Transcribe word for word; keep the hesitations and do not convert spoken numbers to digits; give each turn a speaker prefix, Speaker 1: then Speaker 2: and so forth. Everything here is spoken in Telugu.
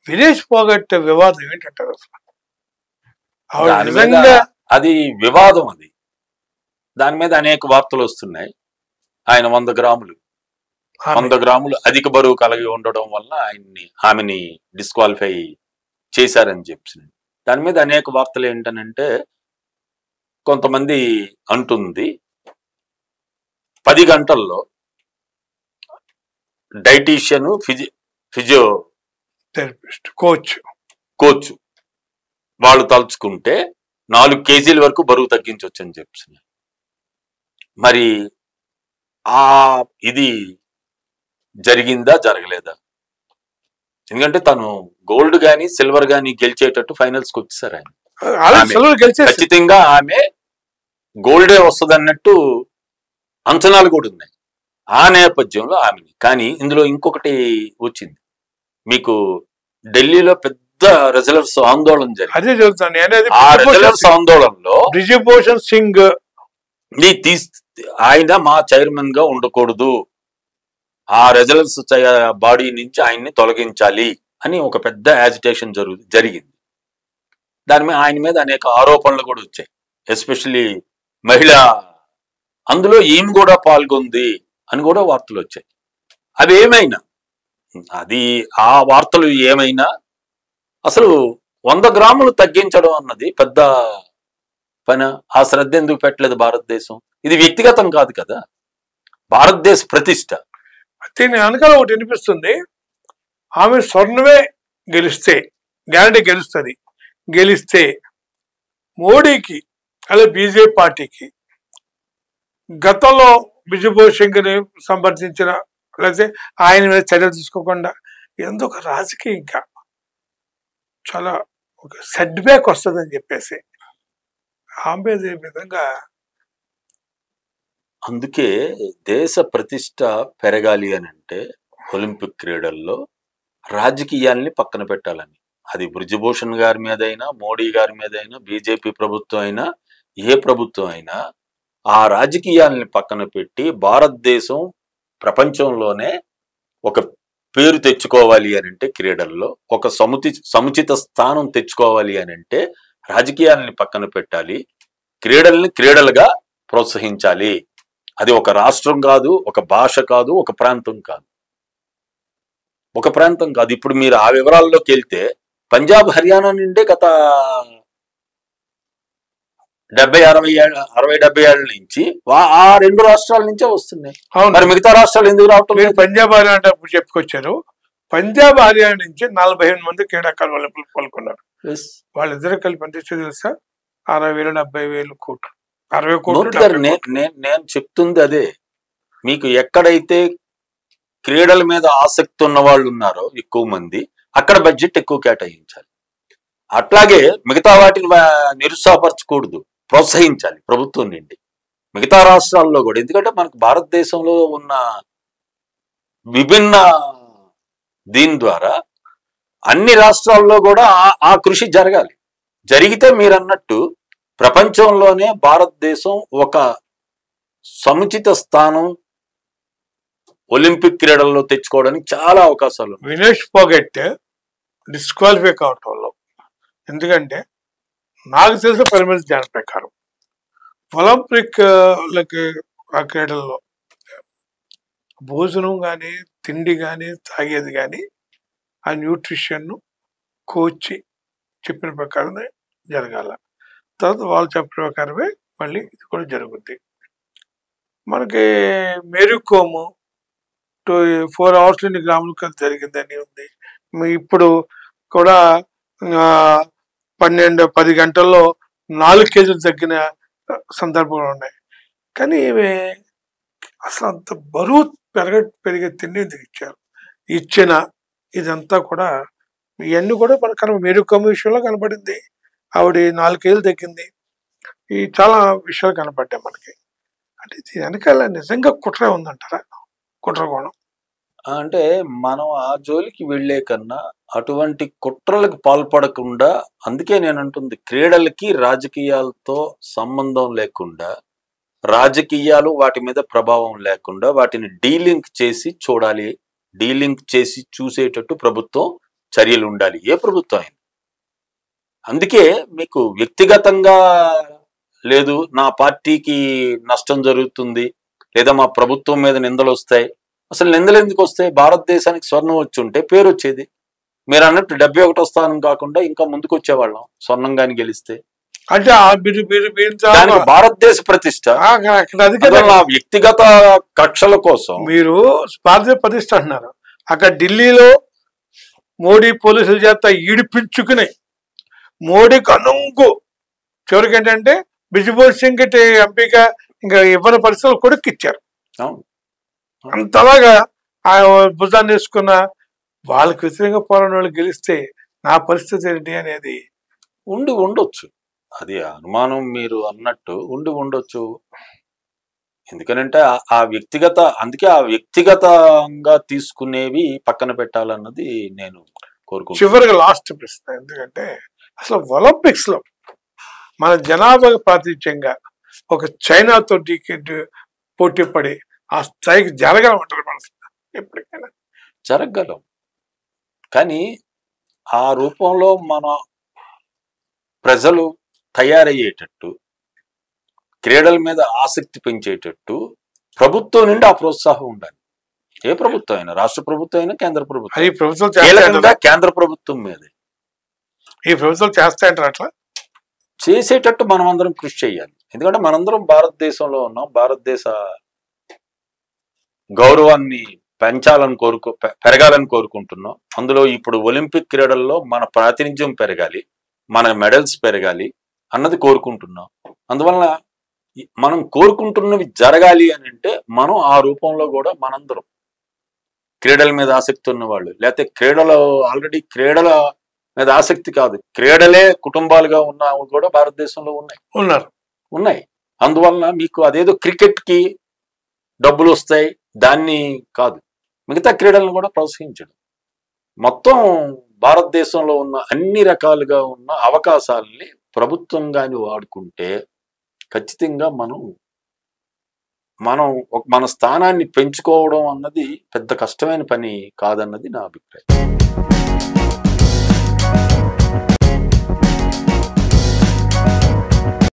Speaker 1: వినేష్ పోగొట్టే వివాదం ఏంటంటారు అసలు? ఆవిడ
Speaker 2: దాని మీద
Speaker 1: నిజంగా
Speaker 2: అది వివాదం, అది దాని మీద అనేక వార్తలు వస్తున్నాయి. ఆయన వంద గ్రాములు
Speaker 1: ఆమె
Speaker 2: వంద గ్రాములు అధిక బరువు కలిగి ఉండడం వల్ల ఆయన్ని ఆమెని డిస్క్వాలిఫై చేశారని చెప్పి దాని మీద అనేక వార్తలు ఏంటనంటే, కొంతమంది అంటుంది పది గంటల్లో dietician physio physio
Speaker 1: therapist coach
Speaker 2: coach వాళ్ళు తలుచుకుంటే నాలుగు కేజీల వరకు బరువు తగ్గించవచ్చు అని చెప్పి. మరి ఆ ఇది జరిగిందా జరగలేదా? ఎందుకంటే తను గోల్డ్ గాని సిల్వర్ గాని గెలిచేటట్టు ఫైనల్స్ కి వచ్చేసారు ఆయన.
Speaker 1: ఆల్రెడీ సిల్వర్ గెలిచేసి
Speaker 2: ఖచ్చితంగా ఆమె గోల్డే వస్తుంది అన్నట్టు అంచనాలు కూడా ఉన్నాయి ఆ నేపథ్యంలో ఆమెని. కానీ ఇందులో ఇంకొకటి వచ్చింది, మీకు ఢిల్లీలో పెద్ద రెజలర్స్ ఆందోళన జరిగింది.
Speaker 1: అదే చెబుతాను నేనేది.
Speaker 2: ఆ రెజలర్స్ ఆందోళనలో
Speaker 1: బ్రిజభూషణ్ సింగ్
Speaker 2: నీ తీస్ ఆయన మా చైర్మన్ గా ఉండకూడదు, ఆ రెజలర్స్ బాడీ నుంచి ఆయన్ని తొలగించాలి అని ఒక పెద్ద యాజిటేషన్ జరుగు జరిగింది దాని మీద ఆయన మీద అనేక ఆరోపణలు కూడా వచ్చాయి. ఎస్పెషల్లీ మహిళ అందులో ఈమె కూడా పాల్గొంది అని కూడా వార్తలు వచ్చాయి. అవి ఏమైనా అది ఆ వార్తలు ఏమైనా అసలు వంద గ్రాములు తగ్గించడం అన్నది పెద్ద పని. ఆ శ్రద్ధ ఎందుకు పెట్టలేదు భారతదేశం? ఇది వ్యక్తిగతం కాదు కదా, భారతదేశ ప్రతిష్ట.
Speaker 1: దీని వెనకాల ఒకటి వినిపిస్తుంది, ఆమె స్వర్ణమే గెలిస్తే గ్యారంటీ గెలుస్తుంది, గెలిస్తే మోడీకి అలా బీజేపీ పార్టీకి గతంలో బ్రిజభూషణ్ని సంప్రదించిన లేకపోతే ఆయన మీద చర్యలు తీసుకోకుండా ఎందుకు రాజకీయంగా చాలా ఒక సెట్ బ్యాక్ వస్తుందని చెప్పేసి ఆమె విధంగా.
Speaker 2: అందుకే దేశ ప్రతిష్ట పెరగాలి అని అంటే ఒలింపిక్ క్రీడల్లో రాజకీయాల్ని పక్కన పెట్టాలని. అది బ్రిజభూషణ్ గారి మీద అయినా, మోడీ గారి మీద అయినా, బీజేపీ ప్రభుత్వం అయినా, ఏ ప్రభుత్వం అయినా ఆ రాజకీయాల్ని పక్కన పెట్టి భారతదేశం ప్రపంచంలోనే ఒక పేరు తెచ్చుకోవాలి అని అంటే క్రీడల్లో ఒక సముచి సముచిత స్థానం తెచ్చుకోవాలి అని అంటే రాజకీయాలని పక్కన పెట్టాలి, క్రీడల్ని క్రీడలుగా ప్రోత్సహించాలి. అది ఒక రాష్ట్రం కాదు, ఒక భాష కాదు, ఒక ప్రాంతం కాదు, ఒక ప్రాంతం కాదు. ఇప్పుడు మీరు ఆ వివరాల్లోకి వెళ్తే పంజాబ్ హర్యానా నుండే గత డెబ్బై అరవై అరవై డెబ్బై ఏళ్ళ నుంచి ఆ రెండు రాష్ట్రాల నుంచే వస్తున్నాయి. మరి మిగతా రాష్ట్రాలు ఎందుకు రావటం?
Speaker 1: మీరు పంజాబ్ హర్యానా చెప్పుకొచ్చారు. పంజాబ్ హర్యానా నుంచి నలభై ఎనిమిది మంది క్రీడాకారులు ఒలింపిక్ పాల్గొన్నారు. వాళ్ళిద్దరు కలిపి ఎంత తెలుసా? అరవై వేలు డెబ్బై వేలు కోట్లు అరవై కోట్లు.
Speaker 2: నేను చెప్తుంది అదే, మీకు ఎక్కడైతే క్రీడల మీద ఆసక్తి ఉన్న వాళ్ళు ఉన్నారో ఎక్కువ మంది అక్కడ బడ్జెట్ ఎక్కువ కేటాయించాలి. అట్లాగే మిగతా వాటిని నిరుత్సాహపరచకూడదు, ప్రోత్సహించాలి ప్రభుత్వం నుండి మిగతా రాష్ట్రాల్లో కూడా. ఎందుకంటే మనకు భారతదేశంలో ఉన్న విభిన్న దీని ద్వారా అన్ని రాష్ట్రాల్లో కూడా ఆ కృషి జరగాలి. జరిగితే మీరు అన్నట్టు ప్రపంచంలోనే భారతదేశం ఒక సముచిత స్థానం ఒలింపిక్ క్రీడల్లో తెచ్చుకోవడానికి చాలా అవకాశాలు.
Speaker 1: వినేష్ పోగొట్ డిస్క్వాలిఫై కావటంలో, ఎందుకంటే నాకు తెలిసిన పరిమితి జ్ఞానం ప్రకారం ఒలింపిక్ ఆ క్రీడల్లో భోజనం కానీ తిండి కానీ తాగేది కానీ ఆ న్యూట్రిషన్ కోచ్ చెప్పిన ప్రకారమే జరగాల. తర్వాత వాళ్ళు చెప్పిన ప్రకారమే మళ్ళీ ఇది కూడా జరుగుద్ది. మనకి Mary Kom two four hours ఎన్ని గ్రాములు జరిగిందని ఉంది. ఇప్పుడు కూడా పన్నెండు పది గంటల్లో నాలుగు కేజీలు తగ్గిన సందర్భాలు ఉన్నాయి. కానీ ఇవి అసలు అంత బరువు పెరగ పెరిగే తిండి ఎందుకు ఇచ్చారు? ఇచ్చిన ఇదంతా కూడా ఇవన్నీ కూడా మనకు మేరీ కోమ్ విషయంలో కనపడింది. ఆవిడ నాలుగు కేజీలు తగ్గింది. ఈ చాలా విషయాలు కనపడ్డాయి మనకి. అంటే వెనకాల నిజంగా కుట్ర ఉందంటారా? కుట్ర కోణం
Speaker 2: అంటే మనం ఆ జోలికి వెళ్లే కన్నా అటువంటి కుట్రలకు పాల్పడకుండా, అందుకే నేను అంటుంది క్రీడలకి రాజకీయాలతో సంబంధం లేకుండా, రాజకీయాలు వాటి మీద ప్రభావం లేకుండా వాటిని డీలింక్ చేసి చూడాలి, డీలింక్ చేసి చూసేటట్టు ప్రభుత్వం చర్యలు ఉండాలి, ఏ ప్రభుత్వం అయినా. అందుకే మీకు వ్యక్తిగతంగా లేదు, నా పార్టీకి నష్టం జరుగుతుంది లేదా మా ప్రభుత్వం మీద నిందలు వస్తాయి. అసలు నిందలు ఎందుకు వస్తాయి? భారతదేశానికి స్వర్ణం వచ్చి ఉంటే పేరు వచ్చేది. మీరు అన్నట్టు డెబ్బై ఒకటో స్థానం కాకుండా ఇంకా ముందుకు వచ్చేవాళ్ళం స్వర్ణం కానీ గెలిస్తే.
Speaker 1: అంటే మీరు మీరు మీరు
Speaker 2: దానికి భారతదేశ ప్రతిష్ట.
Speaker 1: అది కదా
Speaker 2: నా వ్యక్తిగత కక్షల కోసం
Speaker 1: మీరు భారతదేశ ప్రతిష్ట అంటున్నారు. అక్కడ ఢిల్లీలో మోడీ పోలీసుల చేత ఈడిపించుకుని మోడీకి అనుంగు చివరికి ఏంటంటే బిజ్బోల్ సింగ్ ఎంపీగా ఇంకా ఇవ్వని పరిస్థితులు కొడుకు ఇచ్చారు. అంతలాగా ఆ భుజాన్ని వేసుకున్న వాళ్ళకి వ్యతిరేకంగా పోరాడిన వాళ్ళు గెలిస్తే నా పరిస్థితి ఏంటి అనేది
Speaker 2: ఉండి ఉండొచ్చు. అది అనుమానం మీరు అన్నట్టు ఉండి ఉండొచ్చు. ఎందుకనంటే ఆ వ్యక్తిగత అందుకే ఆ వ్యక్తిగతంగా తీసుకునేవి పక్కన పెట్టాలన్నది నేను కోరుకుంటున్నాను.
Speaker 1: చివరిగా లాస్ట్ ప్రశ్న, ఎందుకంటే అసలు ఒలింపిక్స్ లో మన జనాభా ప్రాతినిధ్యంగా ఒక చైనాతో పోటీ పడి ఆ స్థాయికి జరగలమంటారు మనసు ఎప్పటికైనా
Speaker 2: జరగగలం. కానీ ఆ రూపంలో మన ప్రజలు తయారయ్యేటట్టు, క్రీడల మీద ఆసక్తి పెంచేటట్టు ప్రభుత్వం నుండి ఆ ప్రోత్సాహం ఉండాలి. ఏ ప్రభుత్వం అయినా, రాష్ట్ర ప్రభుత్వం అయినా, కేంద్ర ప్రభుత్వం, కీలకంగా కేంద్ర ప్రభుత్వం మీద
Speaker 1: ఈ ప్రభుత్వం చేస్తాయంటారు. అట్లా
Speaker 2: చేసేటట్టు మనం అందరం కృషి చేయాలి. ఎందుకంటే మనందరం భారతదేశంలో ఉన్నాం. భారతదేశ గౌరవాన్ని పెంచాలని కోరుకో పెరగాలని కోరుకుంటున్నాం. అందులో ఇప్పుడు ఒలింపిక్ క్రీడల్లో మన ప్రాతినిధ్యం పెరగాలి, మన మెడల్స్ పెరగాలి అన్నది కోరుకుంటున్నాం. అందువల్ల మనం కోరుకుంటున్నవి జరగాలి అని అంటే మనం ఆ రూపంలో కూడా మనందరం క్రీడల మీద ఆసక్తి ఉన్నవాళ్ళు, లేకపోతే క్రీడలో ఆల్రెడీ క్రీడల మీద ఆసక్తి కాదు, క్రీడలే కుటుంబాలుగా ఉన్న కూడా భారతదేశంలో ఉన్నాయి
Speaker 1: ఉన్నారు
Speaker 2: ఉన్నాయి అందువలన మీకు అదేదో క్రికెట్ కి డబ్బులు వస్తాయి దాన్ని కాదు, మిగతా క్రీడలను కూడా ప్రోత్సహించడం. మొత్తం భారతదేశంలో ఉన్న అన్ని రకాలుగా ఉన్న అవకాశాలని ప్రభుత్వం కానీ వాడుకుంటే ఖచ్చితంగా మనం మనం మన స్థానాన్ని పెంచుకోవడం అన్నది పెద్ద కష్టమైన పని కాదన్నది నా అభిప్రాయం.